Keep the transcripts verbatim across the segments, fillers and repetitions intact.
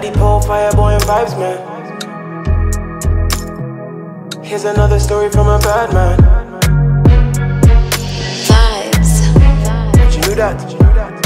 Daddy Pole, Fireboy and Vibes, man. Here's another story from a bad man. Vibes. Did you know that? Did you know that?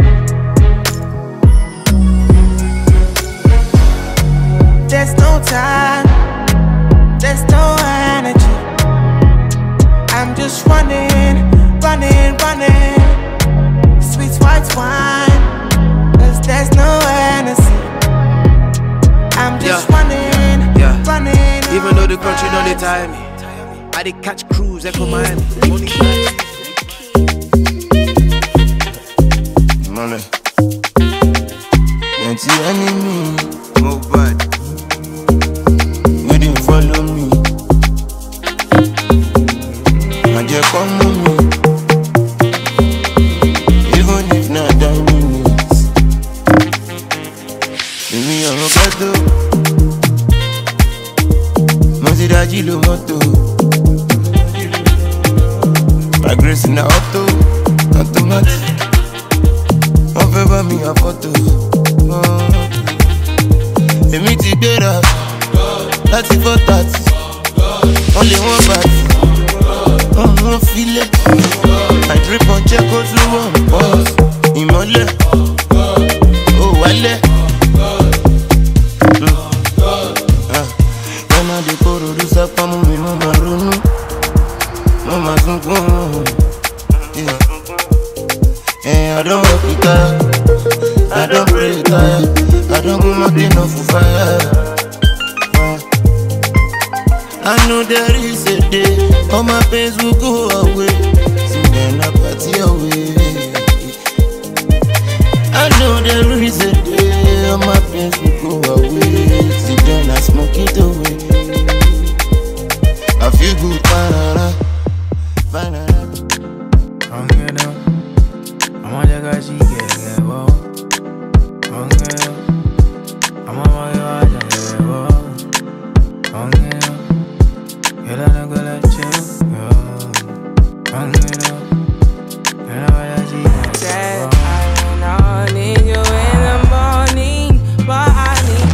There's no time, there's no energy. I'm just running, running, running. Sweet white wine, cause there's no energy. I'm just yeah. running, yeah. running. Even though the country don't they tire me, I did catch cruise, echo Miami. Only money. Plenty enemy, more bad. You didn't follow me. And you come with me. Even if not done minutes. Give me your rocket. Mosiraji lo moto. My grace in the auto. Automatic. One favor me a photo. Èmi ti gbéra láti four thirty. Only one party. One fillet. I drip on check out to one boss. Ìmọ́lẹ̀. Oh wálẹ̀. When I dey kóró do sápá mú mi mo máa ronú. Mo máa sunkún. I don't work it out. I don't pray tired. I don't go nothing off for fire. I know there is a day all my pains will go away. So then I party away. I know there is a day all my pains will go away. So then I smoke it away. I feel good, banana, banana. I'm on the guy, she get it, whoa. I'm on my yard, I get it, whoa. I'm gonna get a nigga like you, yo. I'm gonna get a nigga like you. Said I don't need you in the morning, but I need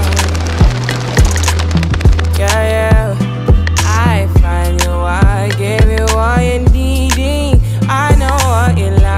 you now. Yeah, yeah. I find you, I give you all you needing. I know what you like.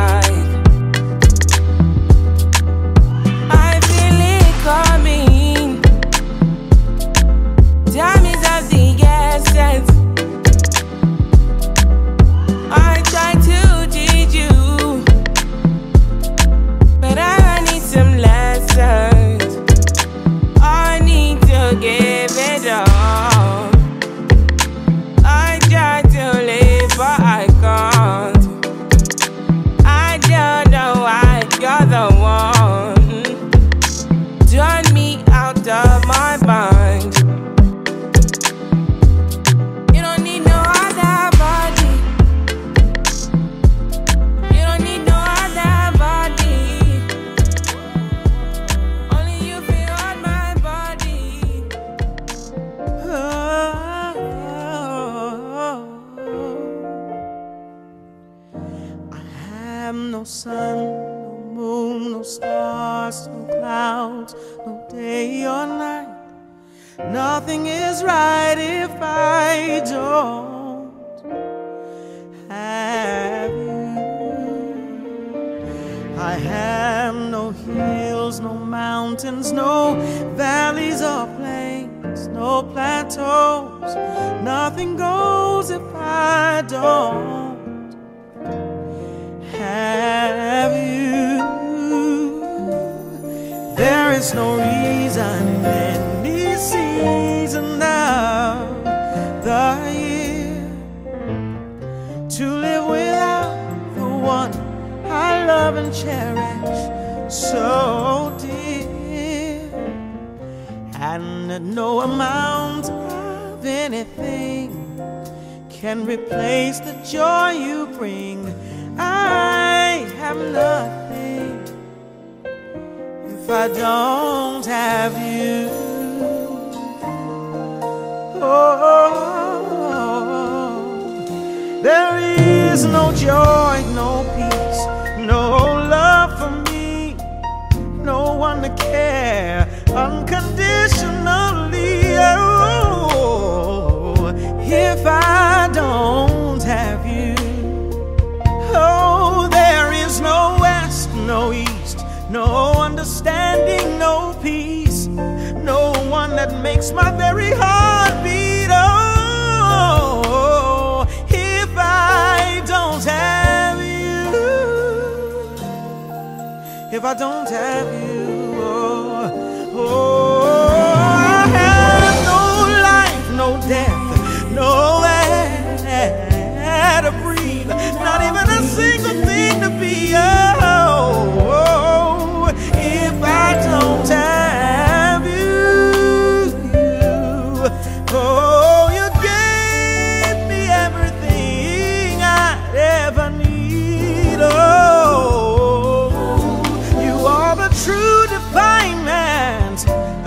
No sun, no moon, no stars, no clouds, no day or night. Nothing is right if I don't have you. I have no hills, no mountains, no valleys or plains, no plateaus. Nothing goes if I don't have you. There is no reason in any season of the year to live without the one I love and cherish so dear. And no amount of anything can replace the joy you bring. I have nothing if I don't have you. Oh, there is no joy, no peace, no love for me, no one to care unconditionally. Oh, if I don't have you, oh, there is no west, no east, no understanding, no peace, no one that makes my very heart beat. Oh, if I don't have you, if I don't have you, oh, oh, I have no life, no death, no air to breathe, not even a single thing to be. Oh, oh, if I don't have you, oh, you gave me everything I ever need. Oh, you are the true definement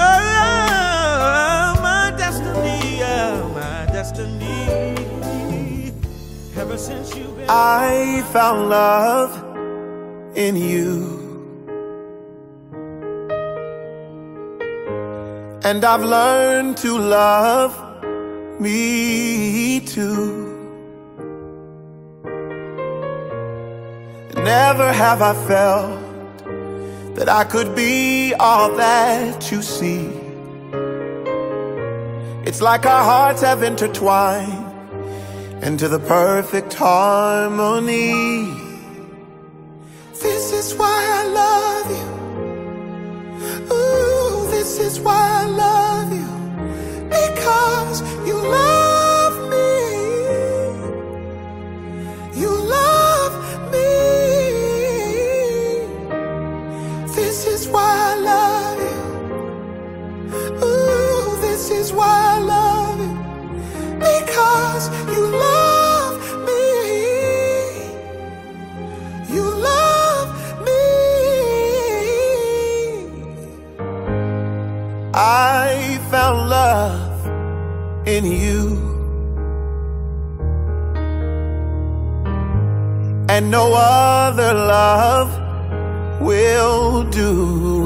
of my destiny, of my destiny. Ever since you've been, I found love in you, and I've learned to love me too. Never have I felt that I could be all that you see. It's like our hearts have intertwined into the perfect harmony. This is why I love you. Ooh, this is why I love you. Because you love me. You love me. This is why I love you. Ooh, this is why I love you. Because you love me. You love me. I found love in you, and no other love will do.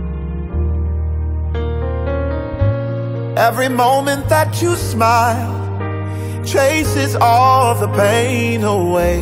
Every moment that you smile chases all the pain away.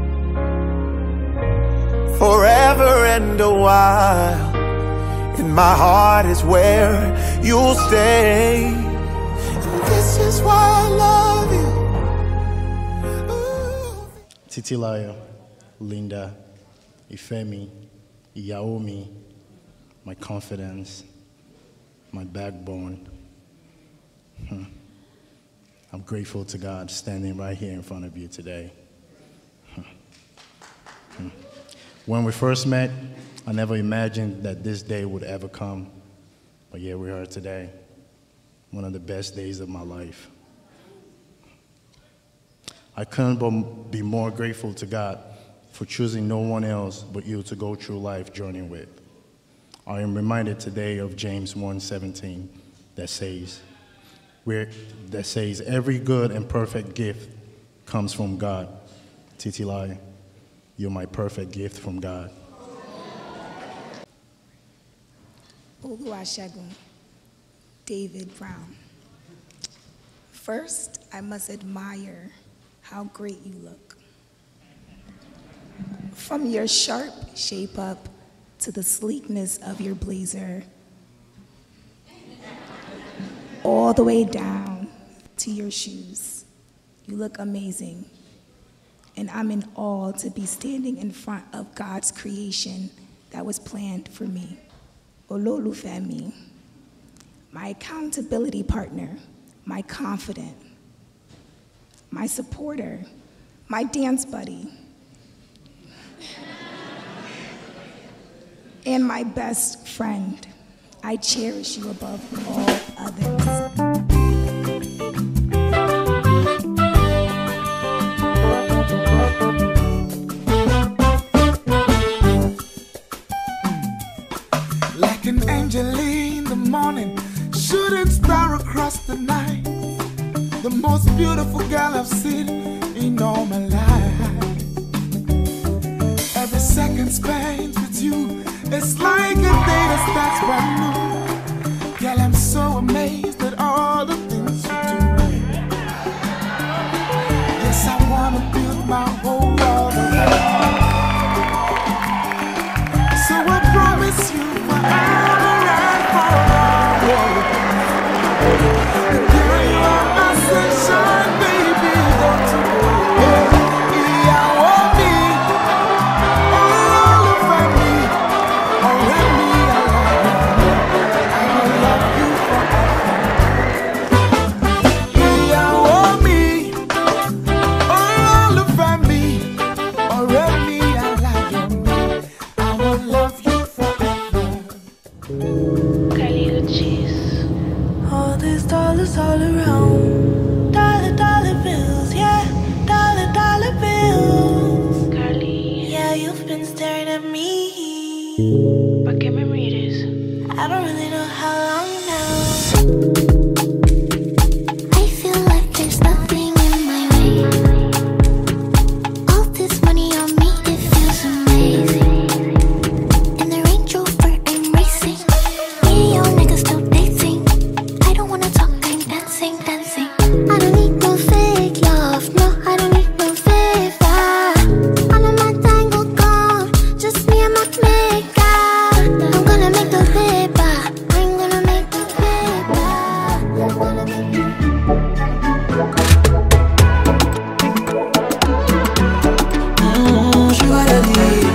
Forever and a while, in my heart is where you'll stay. And this is why I love you. Ooh. Titilayo, Linda, Ifemi, Yaomi, my confidence, my backbone. Hmm. I'm grateful to God standing right here in front of you today. Hmm. Hmm. When we first met, I never imagined that this day would ever come. But here we are today, one of the best days of my life. I couldn't be more grateful to God for choosing no one else but you to go through life journey with. I am reminded today of James one seventeen that says, where, that says, every good and perfect gift comes from God. Titilayo, you're my perfect gift from God. Oluwasegun David Brown. First, I must admire how great you look. From your sharp shape up to the sleekness of your blazer, all the way down to your shoes. You look amazing. And I'm in awe to be standing in front of God's creation that was planned for me. Ololufemi, my accountability partner, my confidant, my supporter, my dance buddy, and my best friend. I cherish you above all others. Like an angel in the morning, shooting star across the night, the most beautiful girl I've seen in all my life. Every second spent with you, it's like a day that starts brand new. Girl, I'm so all around. Dollar, dollar bills, yeah, dollar, dollar bills. Carly, yeah, you've been staring at me. But give me readers. I don't really know how long now. I feel like there's nothing in my way. All this money on me, it feels amazing. In the Range Rover, I'm racing. Me and your niggas still dating. I don't wanna talk, I'm dancing, dancing. I don't need no fake love, no, I don't need no favor. All of my tango gone, just me and my makeup. I'm gonna make the paper, I'm gonna make the paper. I'm gonna make the Mm, she gotta leave.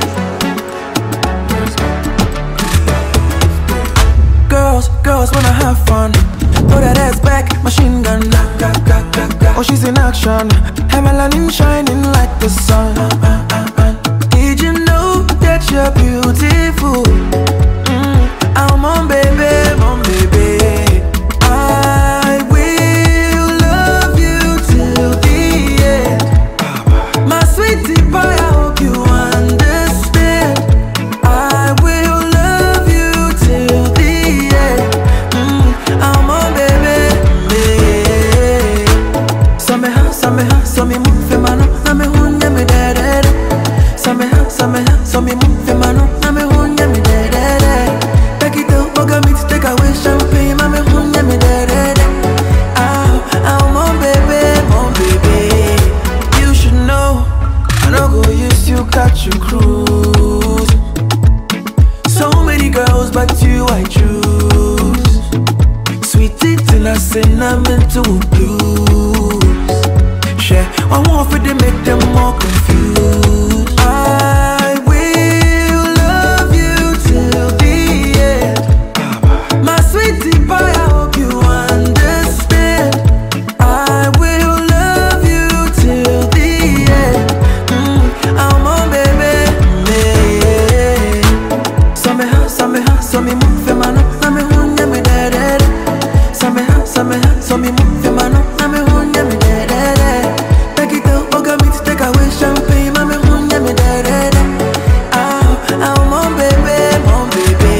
Girls, girls wanna have fun. Throw that ass back, machine gun. Oh, she's in action. Her melanin shining like the sun. Did you know that you're beautiful? Mm, I'm on baby, on baby. I will love you till the end. My sweetie pie, I hope you understand. I will love you till the end. Mm, I'm on baby, baby. Sameha, sameha, so me move fe mano, na me hunye me de de de. Sameha, sameha, so me move fe mano, na me hunye me de de de. Take it out, boga me to take away champagne, ma me hunye me de de de. Ah, I'm on baby, on baby. You should know, I don't go use you, catch you cruise. So many girls, but you I choose. Sweetie till I send them into blues. Share, I want for them make them more confused. I will love you till the end. My sweetie pie, I hope you understand. I will love you till the end. Mm, I'm on baby, baby. Sameha, sameha, so me move fe mano, na me hunye me de de de. Sameha, sameha, so me move fe mano, na me hunye me de de de. Take it out, boga me to take away champagne, ma me hunye me de de de. Ah, I'm on baby, on baby.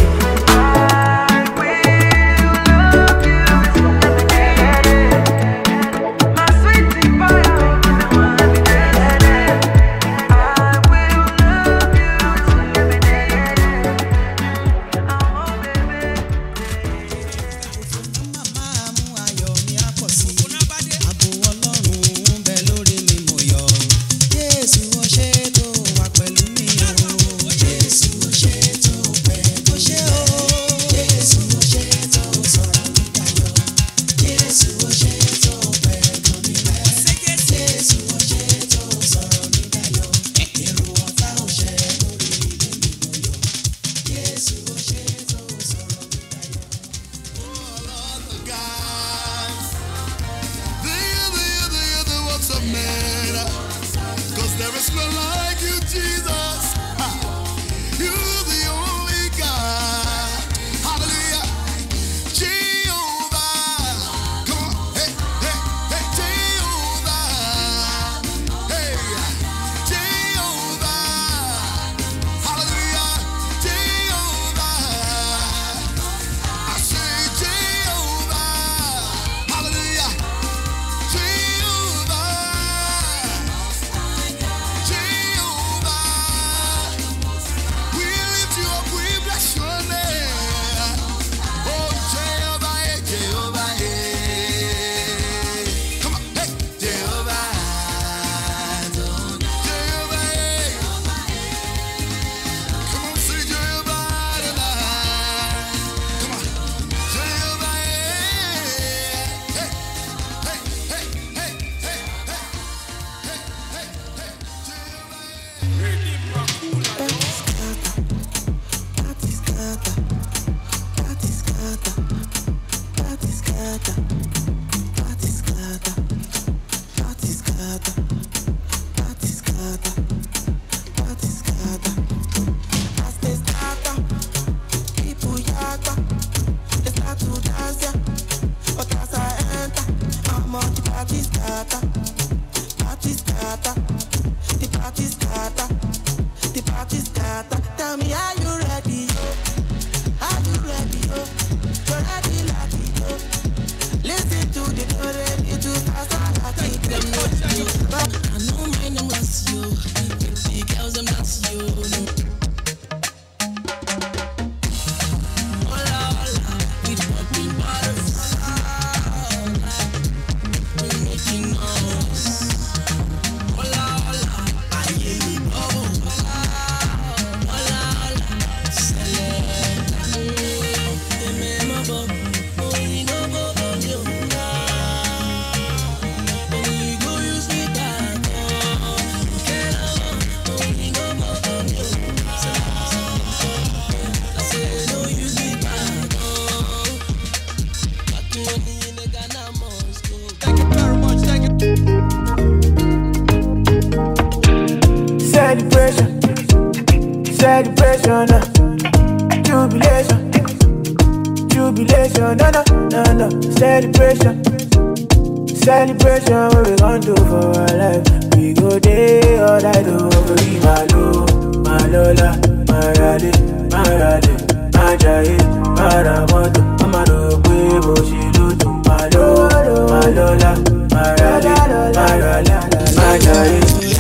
My sweetie pie, I hope you understand. I will love you till the end. I'm on baby. Cause there is none like you, Jesus. Ha. You're the only God. Hallelujah. Jehovah. Come on. Hey, hey, hey, Jehovah. Hey, Jehovah. Hallelujah. Jehovah. I say Jehovah. Hallelujah. Jehovah. Jehovah, we lift you up, we bless your name. Oh, Jehovah, eh, Jehovah, eh. Come on, hey, Jehovah, Jehovah, eh. Come on, say Jehovah tonight. Come on, Jehovah, eh. Hey, hey, hey, hey, hey, hey, hey, hey, Jehovah. People yaga, they start to dance, yeah. But as I no, no, celebration. Celebration, what we gon' do for our life? We go day all night over. My lo, my lola, my rally, my rally, my jai, my ramoto, my lo, we bo she do to my lo, my lola, my rally, my rally, my jai.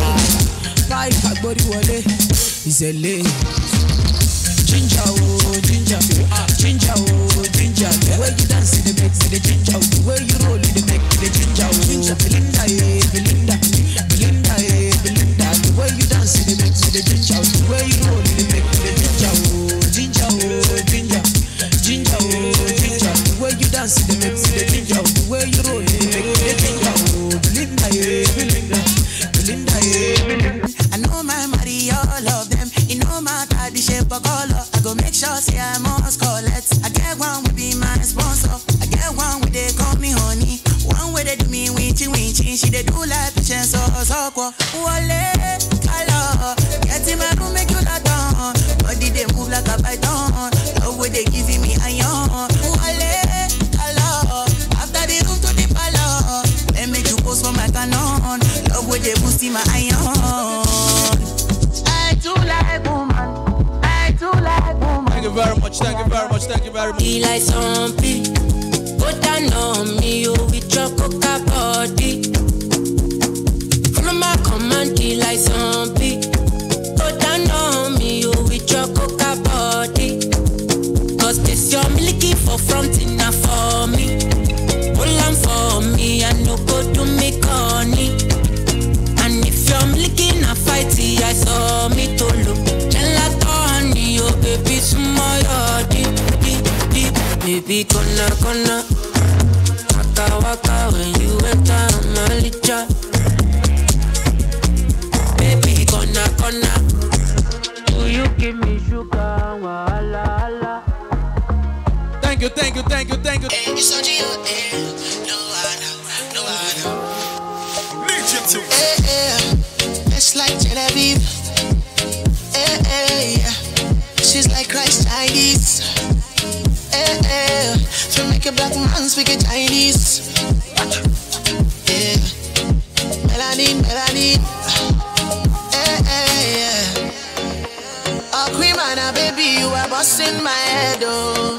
Life, my body wale, is a lay. Ginger, oh, ginger, ginger, oh, ginger. The way you dance in the mix, the ginger. The way you roll in the mix, the ginger. Ginger, Belinda, yeah, Belinda, Belinda, yeah, Belinda. The way you dance in the mix, the ginger. The way you roll in the mix, the ginger. Ginger, oh, ginger, ginger, oh, ginger. The way you dance in the mix, the ginger. The way you roll in the mix, the ginger. Belinda, yeah, Belinda, Belinda, yeah, Belinda. I know my money, all of them. You know my body shape of color. I go make sure say I must collect. I get one will be my sponsor. I get one where they call me honey. One way they do me winchy winchy. She they do like patience or so so. Wale, color. Get in my room make you la down. Body they move like a python. Love way they giving me iron. Wale, color. After the room to the palace, they make you post for my canon. Love way they boost in my iron. I do like woman. I do like woman. Thank you very much, thank you very much, thank you very much. Be like zombie. Go down on me, you with your coca body. Follow my command, be like zombie. Go down on me, you with your coca body. Cause this your milky for front enough for me. Hold on for me, I no go to me corny. And if you're milky na fighty, I saw me to look. Gelatoni, oh baby, smile, deep, deep, deep. Baby, gonna, gonna. Waka, waka, when you enter my licha. Baby, gonna, gonna. Do you give me sugar, wala, wala. Thank you, thank you, thank you, thank you. Hey, it's on you, eh? No, I know, no, I know. Legend too. Hey, hey, it's like Genevieve. Hey, hey, she's like Christ Chinese. Hey, hey, to make a black man speak a Chinese. Yeah, melanin, melanin. Hey, hey, yeah. Oh, queen man, baby, you are busting my head, oh.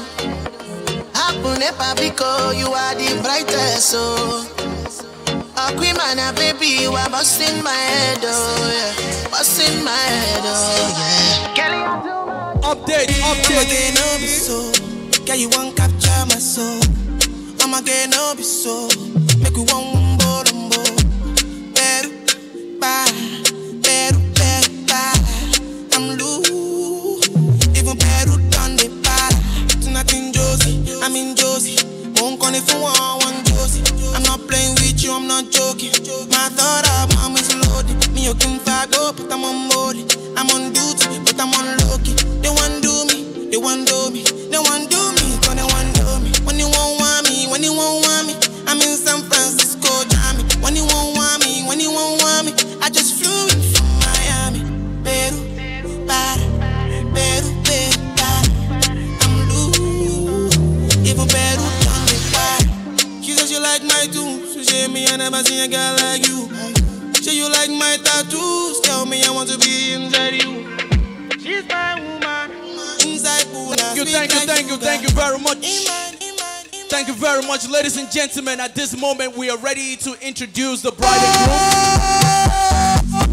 Because you are the brightest, oh. Oh, queen man, baby, you are busting my head, oh, yeah. Busting my head, oh, yeah. Update, update. I'm again, no be so. Girl, you won't capture my soul. I'm again, no be so. Make you one wumbo, lumbo. Beru, ba, beru, beru, ba. I'm loose. Even Peru done the para. Tonight in Josie, I'm in Josie. Won't call if you want one Josie. I'm not playing with you, I'm not joking. My thought of mom is loaded. Me, you can fag up, but I'm on board. I'm on duty, but I'm on low-key. They want do me, they want do me. They want do me, cause they want do me. When you won't want me, when you won't want me. I'm in San Francisco, Jammy. When you won't want me, when you won't want me. I just flew in from Miami. Peru, para, Peru, Peru, para. I'm loose, even Peru done the para. She said she like my tunes. She said me I never seen a girl like you. Say you like my tattoos. Tell me I want to be inside you. She's my woman. Inside Puna. Thank you, thank you, thank you, thank you very much. Thank you very much, ladies and gentlemen. At this moment, we are ready to introduce the bride and groom.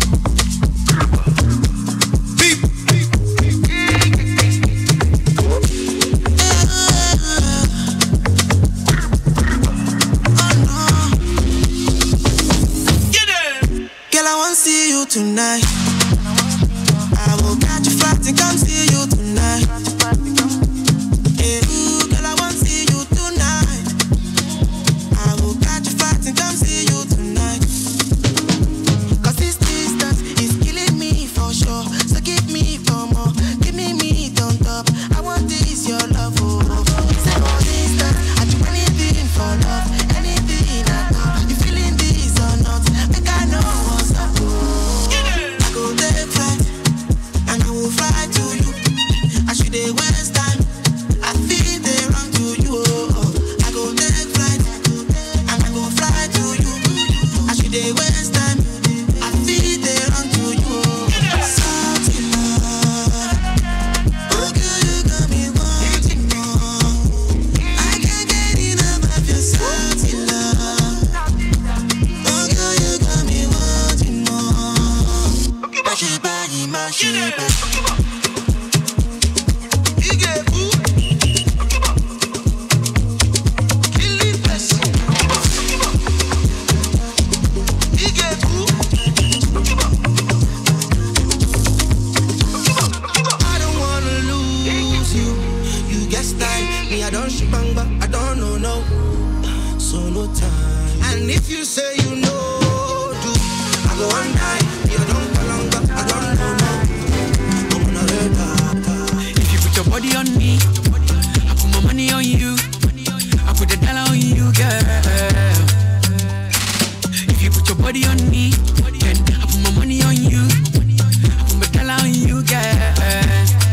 Girl, I want to see you tonight. I will catch you flat and come see you tonight. Yeah, ooh, girl, I want to see you tonight. I will catch you flat and come see you tonight. And if you say you know, do I go and die? You don't belong, but I don't know. I'm gonna hurt that. If you put your body on me, I put my money on you. I put the dollar on you, girl. If you put your body on me, then I put my money on you. I put my dollar on you, girl.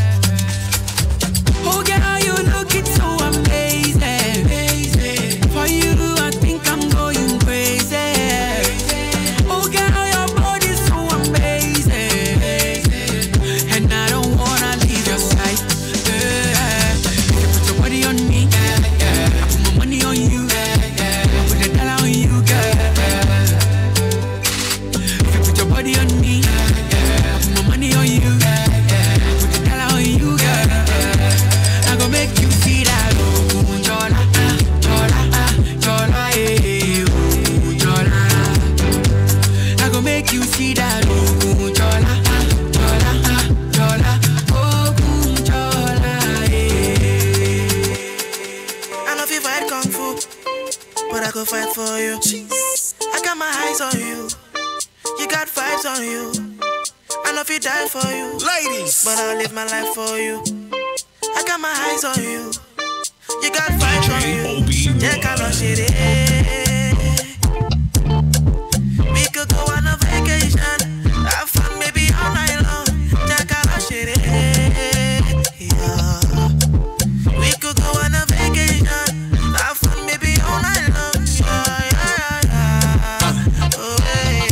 Oh, girl, you looking so amazing. For you, I think I'm going crazy. Oh, girl, your body's so amazing, and I don't wanna leave your side. Yeah. If you put your body on me, I put my money on you. I put the dollar on you, girl. If you put your body on me, I put my money on you. I put the dollar on you, girl. I go make you see that, oh, Jola, ah, Jola, ah, Jola, eh, oh, Jola. I go make you see that, oh, Jola, ah, Jola, ah, Jola, oh, Jola, eh. I know if you fight kung fu, but I go fight for you. I got my eyes on you, you got vibes on you. I know if you die for you, ladies, but I'll live my life for you. I got my eyes on you, you got vibes on you. Yeah, kind of shit. We could go on a vacation, have fun maybe all night long. Yeah, kind of shit. Yeah. We could go on a vacation, have fun maybe all night long. Yeah, yeah, yeah. Oh, yeah.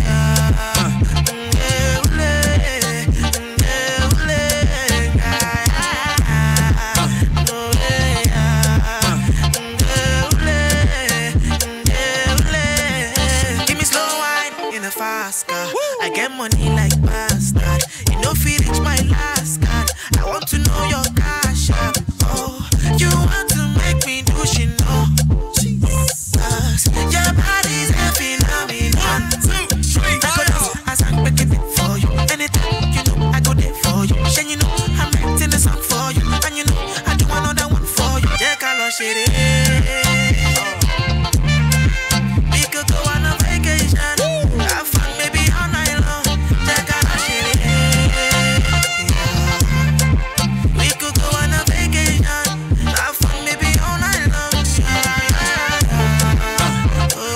I get money like bastard. You know, feel reach my last card. I want to know your cash app. Oh, you want to make me do shit, no? Jesus, your body's a phenomenon. One, two, three, I go dance as I'm making it for you. Anytime, you know, I go there for you. And you know, I'm writing the song for you. And you know, I do another one for you. Yeah, color shit. We could go on a vacation. Have fun, maybe all night long. Take a shit. We could go on a vacation. Have fun, maybe all night long. Oh,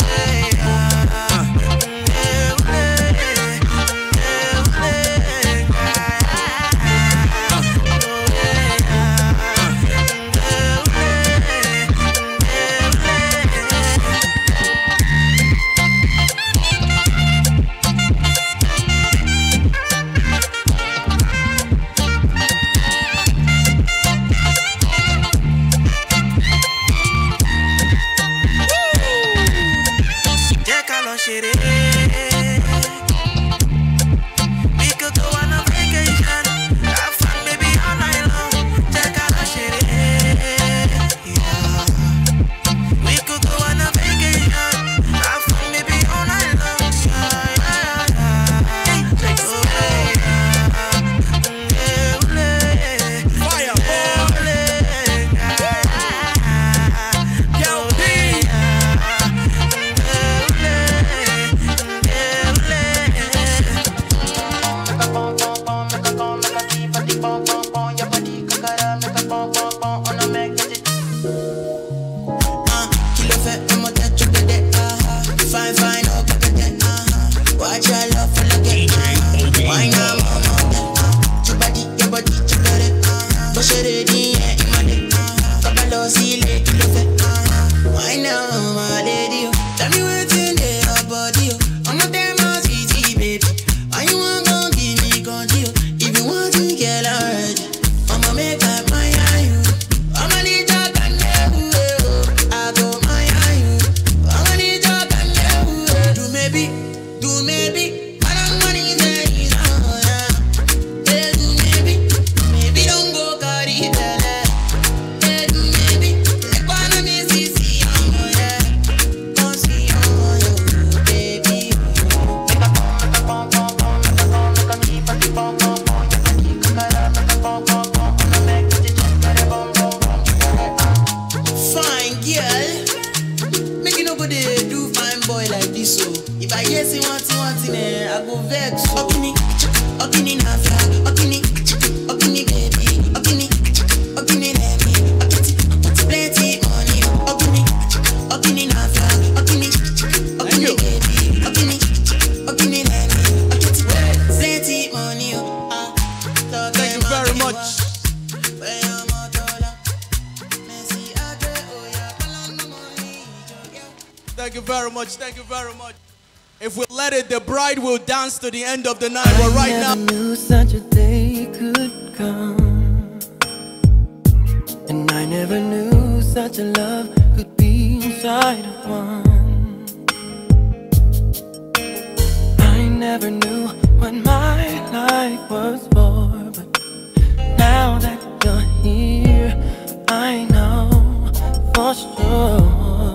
so. If I hear say one thing, one thing, eh, I go vex. Okini, okini na fia, okini, okini baby, okini, okini let me, okini, plenty money, okini, okini na fia, okini, okini baby, okini, okini let me, okini, plenty money. Thank you very much. Thank you very much. Thank you very much. If we let it, the bride will dance to the end of the night. But right now, I never knew such a day could come, and I never knew such a love could be inside of one. I never knew what my life was for, but now that you're here, I know for sure.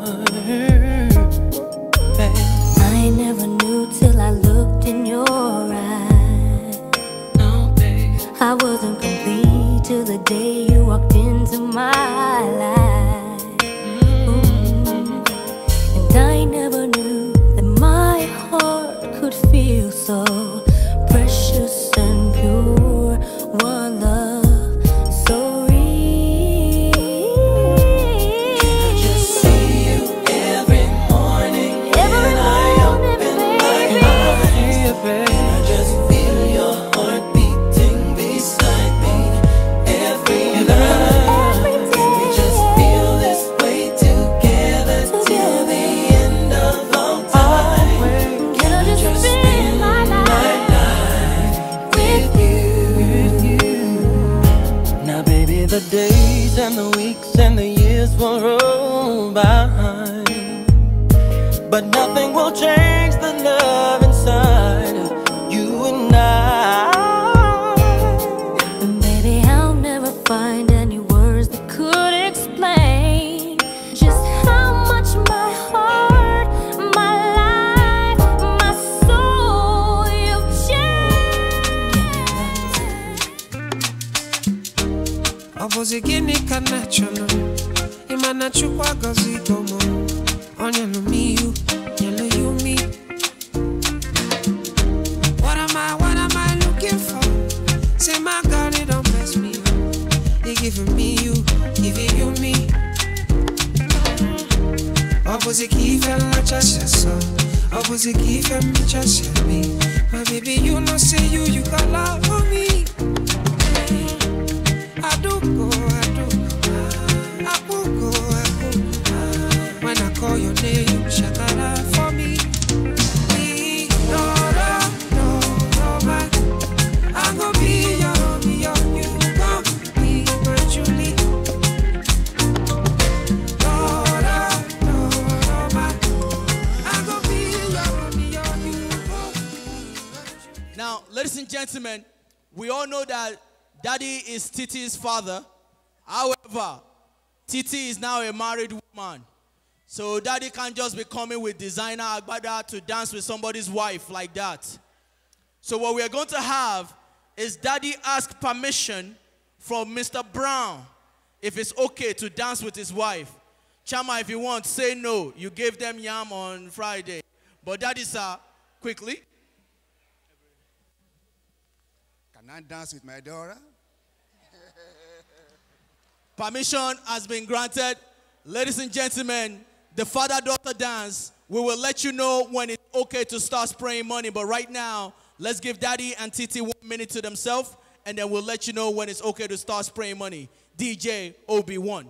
I never knew till I looked in your eyes. No, babe. I wasn't complete till the day you walked into my life. Mm. And I never knew that my heart could feel so precious and pure. One love so real. Can I just see you every morning? Every Can I morning, open baby. my eyes? Can I just feel your heart beating beside me every night? Can we just feel this way together till the end of all time? Can I just spend my life with you? Now, baby, the days and the weeks and the years will roll by, but nothing will change the love inside of you and I. And baby, I'll never find any words that could explain just how much my heart, my life, my soul, you've changed. Obozi gini ka natural, imana chukwa gozi gomo. Onya no me you, yellow you me. What am I, what am I looking for? Say my God, it don't mess me up. They giving me you, giving you me. Obozi kife la chasha so, obozi kife mi chasha me. My baby, you know say you, you got love for me. I do go, I do go, I could go, I could go. When I call your name, shakara for me. Me, no, no, no, no, man. I'm gonna be your, be your, you gon' be my Julie. No, no, no, no, man. I'm gonna be your, be your, you gon' be. now, ladies and gentlemen, we all know that Daddy is Titi's father. However, Titi is now a married woman. So Daddy can't just be coming with designer agbada to dance with somebody's wife like that. So what we are going to have is Daddy ask permission from Mister Brown if it's okay to dance with his wife. Chama, if you want, say no. You gave them yam on Friday. But Daddy, sir, quickly. Can I dance with my daughter? Permission has been granted. Ladies and gentlemen, the father-daughter dance, we will let you know when it's okay to start spraying money. But right now, let's give Daddy and Titi one minute to themselves, and then we'll let you know when it's okay to start spraying money. D J Obi one.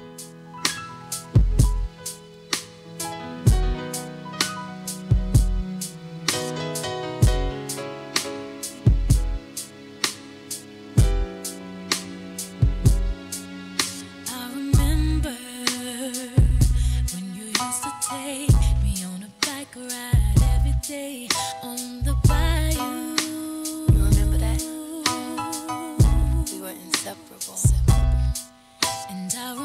On the bayou. You remember that? We were inseparable. And I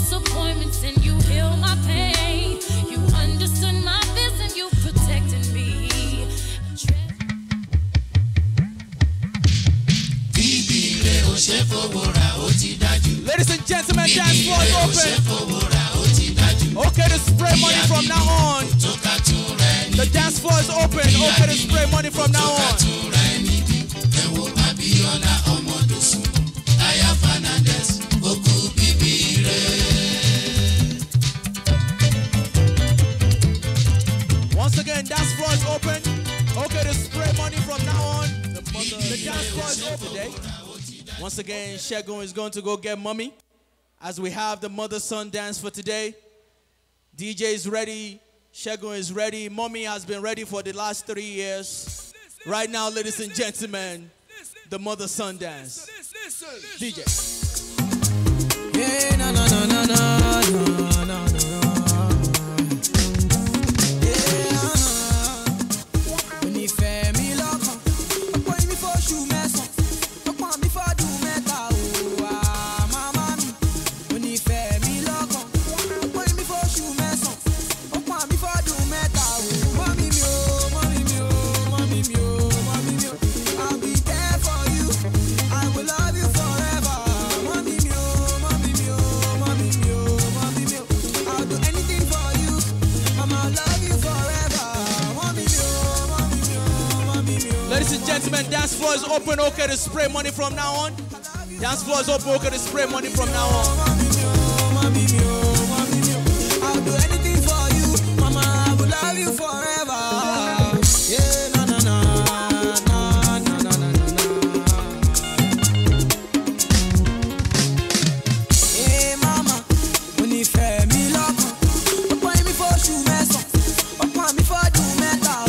disappointments and you heal my pain. You understood my fears and you protected me. Ladies and gentlemen, dance floor is open. Okay to spray money from now on. The dance floor is open. Okay to spray money from now on. Once again, dance floor is open. Okay to spray money from now on. The, mother, the dance floor is open today. Once again, Shegun is going to go get mommy as we have the mother-son dance for today. D J is ready. Shegun is ready. Mommy has been ready for the last three years. Right now, ladies and gentlemen, the mother-son dance. D J. Yeah, no, no, no, no, no, no, no, no. Ladies and gentlemen, dance floor is open, okay to spray money from now on. Dance floor is open, okay to spray money from now on. I'll do anything for you, mama, I will love you forever. Yeah, na na na, na na na na na. Hey mama, when you fair me love, open me for shoe mess up, open me for do metal.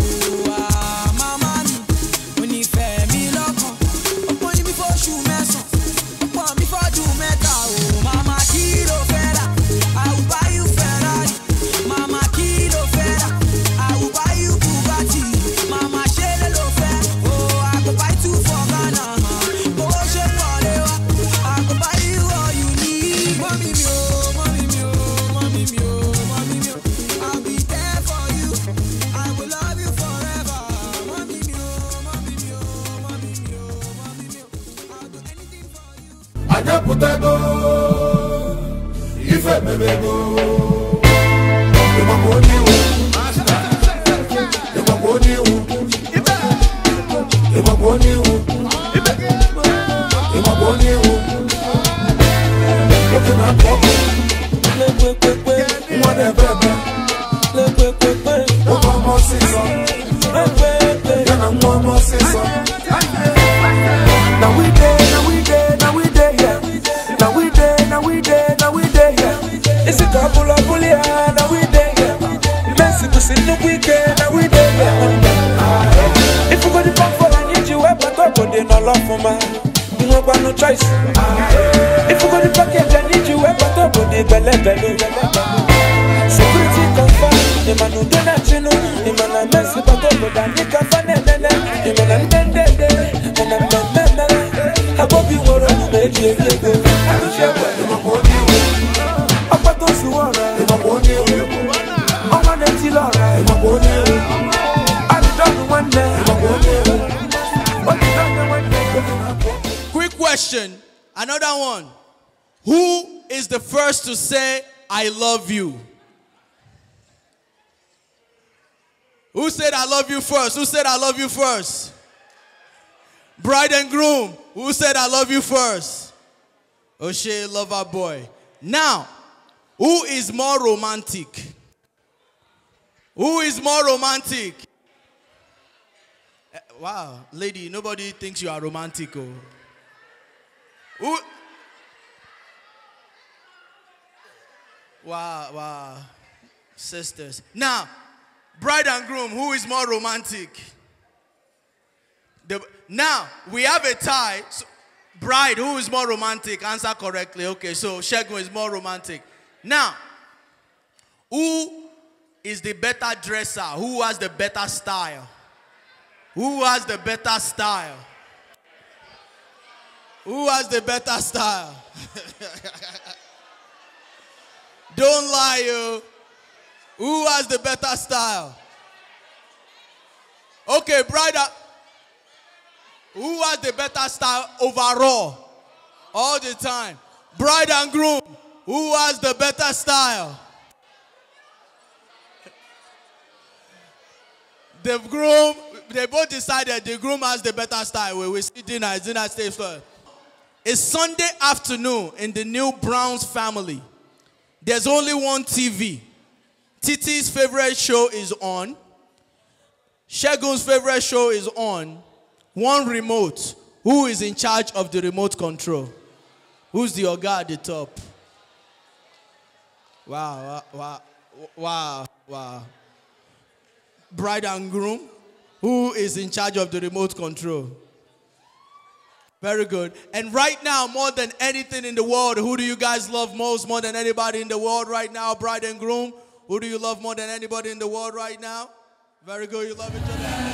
Putego, ife bebego, imamoni u, imamoni u, imamoni u, imamoni u. Looking at Papa, one and baby, one more season, and I'm one more season. Now we there, now we there, now we there, yeah. Now we there, now we there, now we there, yeah. It's a couple of bully, now we there, yeah. Messy to see the weekend, now we there, yeah. If you go to the for I need you, I but up, but they no love for man. You no got no choice. If you go to the package, I need you, I but up, but they belly belly. Security confirm, the man who do not you know, the man I mess with, but up, but I need to find it, the man I'm dead, dead, dead, and I'm dead, dead, dead. I hope you were on the radio. I'm sure I'm to see what I'm going to do. I'm going to tell her I'm going to do. I'm done one day. Quick question, another one. Who is the first to say I love you? Who said I love you first? Who said I love you first? Bride and groom, who said I love you first? O'Shea Lover Boy. Now, who is more romantic? Who is more romantic? Uh, wow, lady, nobody thinks you are romantic. Oh. Who? Wow, wow. Sisters. Now, bride and groom, who is more romantic? The, now, we have a tie. So, bride, who is more romantic? Answer correctly. Okay, so Shegun is more romantic. Now, who is the better dresser? Who has the better style? Who has the better style? Who has the better style? Don't lie, yo. Who has the better style? Okay, brother. Who has the better style overall? All the time. Bride and groom. Who has the better style? The groom, they both decided the groom has the better style. We will see dinner. Dinner stays first. It's Sunday afternoon in the new Browns family. There's only one T V. Titi's favorite show is on. Shegun's favorite show is on. One remote. Who is in charge of the remote control? Who's the oga at the top? Wow, wow, wow, wow. Bride and groom. Who is in charge of the remote control? Very good. And right now, more than anything in the world, who do you guys love most? More than anybody in the world right now, bride and groom? Who do you love more than anybody in the world right now? Very good. You love each other.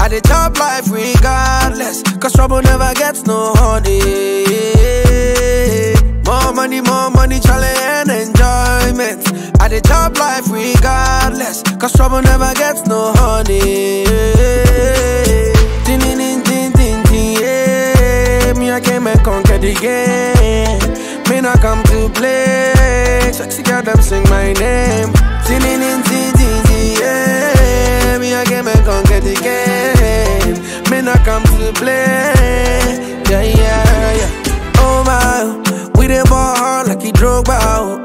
I dey chop life regardless, cause trouble never gets no honey. More money, more money, challenge and enjoyment. I dey chop life regardless, cause trouble never gets no honey. Tin tin tin tin tin tin, yeah. Me I came and conquer the game. Me not come to play. Sexy girl, them sing my name. Tin tin tin tin tin, yeah. Me I came and conquer the game. Me not come to play. Yeah yeah yeah. Oh my, we dey ball hard like he Drogba.